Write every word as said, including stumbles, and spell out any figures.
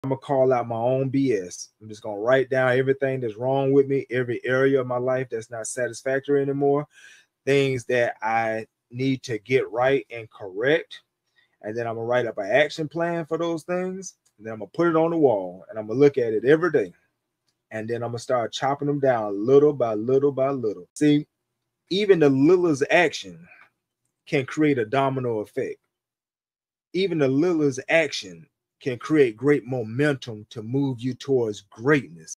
I'm gonna call out my own B S. I'm just gonna write down everything that's wrong with me, every area of my life that's not satisfactory anymore, things that I need to get right and correct. And then I'm gonna write up an action plan for those things. And then I'm gonna put it on the wall and I'm gonna look at it every day. And then I'm gonna start chopping them down little by little by little. See, even the littlest action can create a domino effect. Even the littlest action can create great momentum to move you towards greatness.